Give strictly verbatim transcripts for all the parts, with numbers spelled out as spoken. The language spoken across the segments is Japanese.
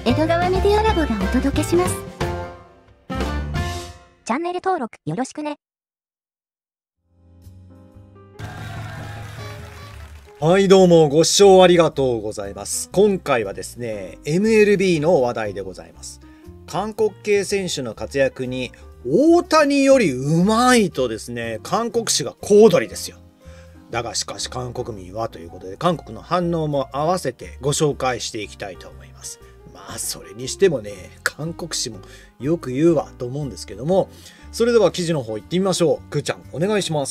江戸川メディアラボがお届けします。 チャンネル登録よろしくね。 はいどうもご視聴ありがとうございます。今回はですね エムエルビー の話題でございます。韓国系選手の活躍に大谷よりうまいとですね韓国紙が小躍りですよ。だがしかし韓国民はということで韓国の反応も合わせてご紹介していきたいと思います。まあそれにしてもね韓国紙もよく言うわと思うんですけども、それでは記事の方行ってみましょう。くーちゃんお願いします。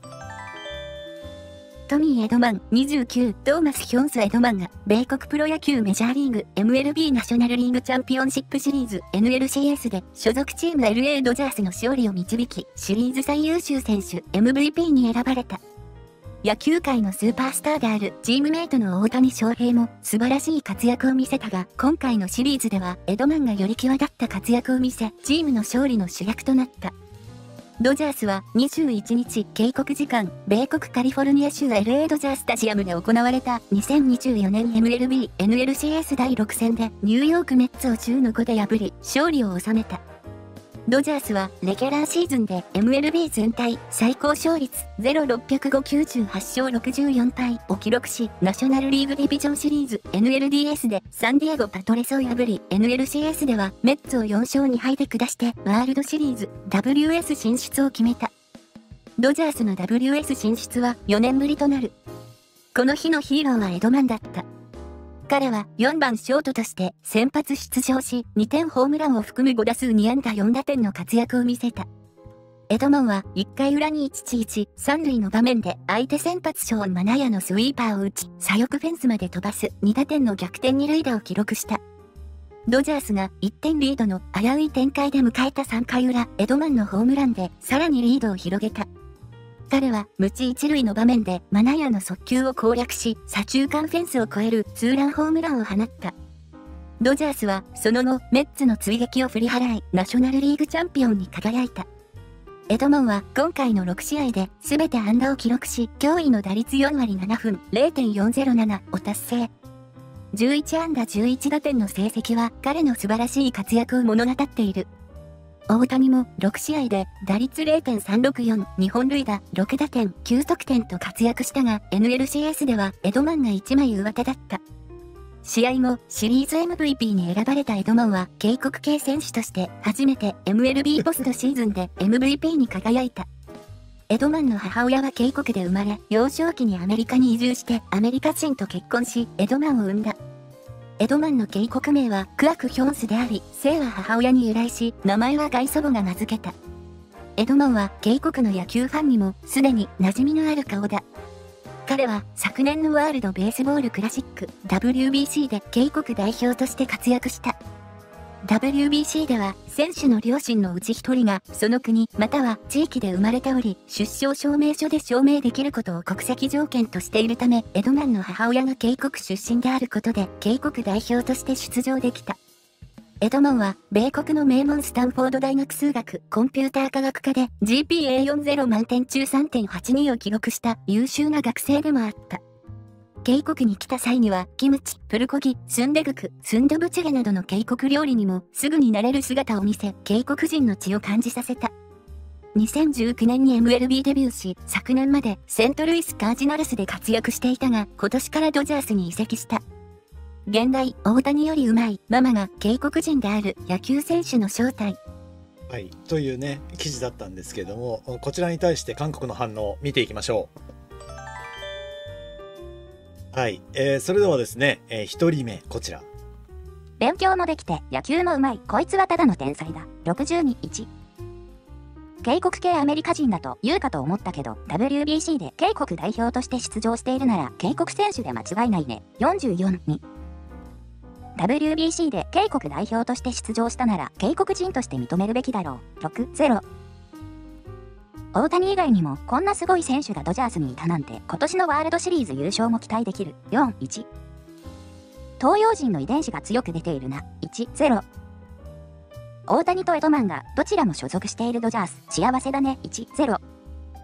トミー・エドマンにじゅうきゅう、トーマス・ヒョンス・エドマンが米国プロ野球メジャーリーグ エムエルビー ナショナルリーグチャンピオンシップシリーズ エヌエルシーエス で所属チーム エルエー ドジャースの勝利を導きシリーズ最優秀選手 エムブイピー に選ばれた。野球界のスーパースターであるチームメイトの大谷翔平も素晴らしい活躍を見せたが、今回のシリーズではエドマンがより際立った活躍を見せチームの勝利の主役となった。ドジャースはにじゅういちにち警告時間、米国カリフォルニア州 エルエー ドジャースタジアムで行われたにせんにじゅうよねん エムエルビー エヌエルシーエス だいろく戦でニューヨークメッツをじゅうのごで破り勝利を収めた。ドジャースはレギュラーシーズンで エムエルビー 全体最高勝率ゼロろっぴゃくごきゅうじゅうはち勝ろくじゅうよん敗を記録し、ナショナルリーグディビジョンシリーズ エヌエルディーエス でサンディエゴパトレスを破り エヌエルシーエス ではメッツをよん勝に敗で下してワールドシリーズ ダブリューエス 進出を決めた。ドジャースの ダブリューエス 進出はよねんぶりとなる。この日のヒーローはエドマンだった。彼はよんばんショートとして先発出場し、にてんホームランを含むご打数に安打よん打点の活躍を見せた。エドマンはいっかい裏にいちたいいち、三塁の場面で相手先発ショーン・マナヤのスイーパーを打ち、左翼フェンスまで飛ばすに打点の逆転二塁打を記録した。ドジャースがいってんリードの危うい展開で迎えたさんかい裏、エドマンのホームランでさらにリードを広げた。彼は無知一塁の場面でマナヤの速球を攻略し、左中間フェンスを越えるツーランホームランを放った。ドジャースはその後メッツの追撃を振り払いナショナルリーグチャンピオンに輝いた。エドマンは今回のろく試合で全て安打を記録し、驚異の打率よんわりななふん ゼロてんよんゼロなな を達成。じゅういち安打じゅういち打点の成績は彼の素晴らしい活躍を物語っている。大谷もろく試合で打率 ゼロてんさんろくよん、に本塁打、ろく打点、きゅう得点と活躍したが エヌエルシーエス ではエドマンがいち枚上手だった。試合後、シリーズ エムブイピー に選ばれたエドマンは警告系選手として初めて エムエルビー ポストシーズンで エムブイピー に輝いた。エドマンの母親は渓谷で生まれ、幼少期にアメリカに移住してアメリカ人と結婚し、エドマンを産んだ。エドマンの渓谷名はクアク・ヒョンスであり、姓は母親に由来し、名前は外祖母が名付けた。エドマンは渓谷の野球ファンにもすでに馴染みのある顔だ。彼は昨年のワールドベースボールクラシック ダブリュービーシー で渓谷代表として活躍した。ダブリュービーシー では選手の両親のうちひとりがその国または地域で生まれており、出生証明書で証明できることを国籍条件としているため、エドマンの母親が渓谷出身であることで渓谷代表として出場できた。エドマンは米国の名門スタンフォード大学数学コンピューター科学科で ジーピーエーよんじゅう 満点中 さんてんはちに を記録した優秀な学生でもあった。渓谷に来た際にはキムチ、プルコギ、スンデグク、スンドブチゲなどの渓谷料理にもすぐに慣れる姿を見せ、渓谷人の血を感じさせた。にせんじゅうきゅうねんに エムエルビー デビューし、昨年までセントルイス・カージナルスで活躍していたが、今年からドジャースに移籍した。現代、大谷より上手いママが渓谷人である野球選手の正体。 はい、というね記事だったんですけども、こちらに対して韓国の反応を見ていきましょう。はい、えー、それではですね、えー、ひとりめこちら。 勉強もできて野球もうまい、こいつはただの天才だ。ろくじゅうに、いち。渓谷系アメリカ人だと言うかと思ったけど ダブリュービーシー で渓谷代表として出場しているなら渓谷選手で間違いないね。よんじゅうよん、に。ダブリュービーシー で渓谷代表として出場したなら渓谷人として認めるべきだろう。ろく、ゼロ。大谷以外にもこんなすごい選手がドジャースにいたなんて今年のワールドシリーズ優勝も期待できる。よん、いち。東洋人の遺伝子が強く出ているな。いち、ゼロ。大谷とエドマンがどちらも所属しているドジャース幸せだね。いち、ゼロ。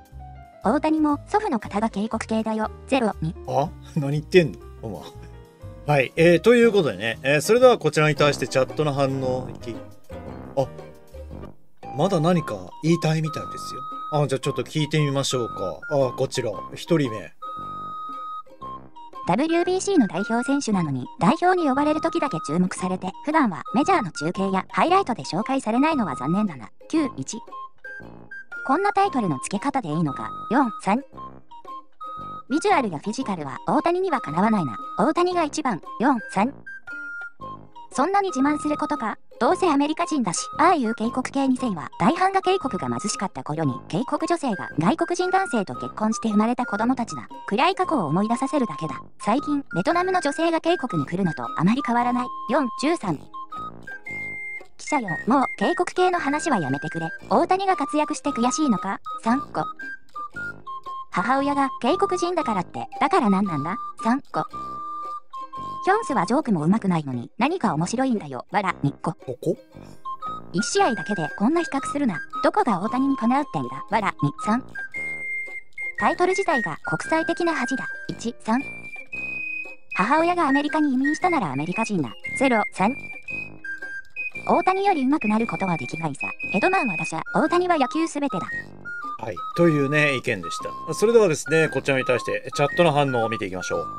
大谷も祖父の方が渓谷系だよ。ゼロ、に。 あ、何言ってんのお前。 はい、えー、ということでね、えー、それではこちらに対してチャットの反応いき、あ、まだ何か言いたいみたいですよ。あ、じゃあちょっと聞いてみましょうか。あ、こちらひとりめ。 ダブリュービーシー の代表選手なのに代表に呼ばれる時だけ注目されて、普段はメジャーの中継やハイライトで紹介されないのは残念だな。きゅういち。こんなタイトルの付け方でいいのか。よんさん。ビジュアルやフィジカルは大谷にはかなわないな。大谷がいちばん。よんさん。そんなに自慢することか。どうせアメリカ人だし。ああいう警国系にせいは大半が警国が貧しかった頃に警国女性が外国人男性と結婚して生まれた子供たちだ。暗い過去を思い出させるだけだ。最近ベトナムの女性が警国に来るのとあまり変わらない。よん、じゅうさん。記者よ、もう警国系の話はやめてくれ。大谷が活躍して悔しいのか。さん、ご。母親が警国人だからって、だから何なんだ。さん、ご。ヒョンスはジョークも上手くないのに何か面白いんだよ。わら、にこ。 ここいち試合だけでこんな比較するな。どこが大谷にかなうってんだ。わら、に、さん。タイトル自体が国際的な恥だ。いち、さん。母親がアメリカに移民したならアメリカ人だ。ゼロ、さん。大谷より上手くなることはできないさ。エドマンは打者、大谷は野球すべてだ。 はい、というね、意見でした。それではですね、こちらに対してチャットの反応を見ていきましょう。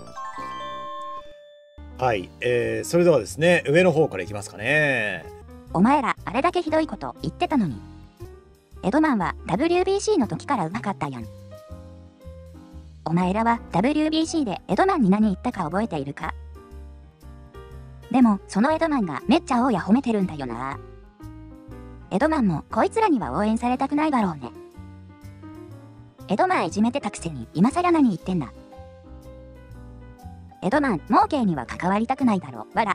はい、えー、それではですね、上の方からいきますかね。 お前ら、あれだけひどいこと言ってたのに。エドマンは ダブリュービーシー の時から上手かったやん。お前らは ダブリュービーシー でエドマンに何言ったか覚えているか？でも、そのエドマンがめっちゃ大家褒めてるんだよな。エドマンもこいつらには応援されたくないだろうね。エドマンいじめてたくせに今更何言ってんだ。エドマン、儲けには関わりたくないだろう。わら。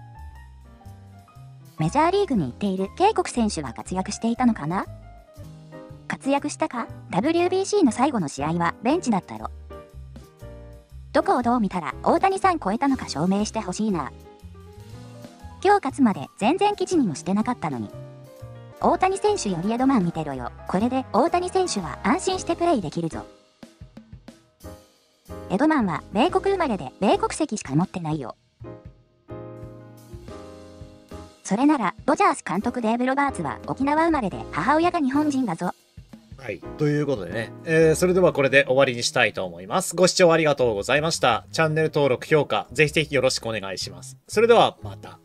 メジャーリーグに行っている警国選手は活躍していたのかな？活躍したか？ ダブリュービーシー の最後の試合はベンチだったろ。どこをどう見たら大谷さん超えたのか証明してほしいな。今日勝つまで全然記事にもしてなかったのに。大谷選手よりエドマン見てろよ。これで大谷選手は安心してプレイできるぞ。エドマンは米国生まれで米国籍しか持ってないよ。それならドジャース監督デーブ・ロバーツは沖縄生まれで母親が日本人だぞ。 はい。ということでね、えー、それではこれで終わりにしたいと思います。ご視聴ありがとうございました。チャンネル登録、評価、ぜひぜひよろしくお願いします。それではまた。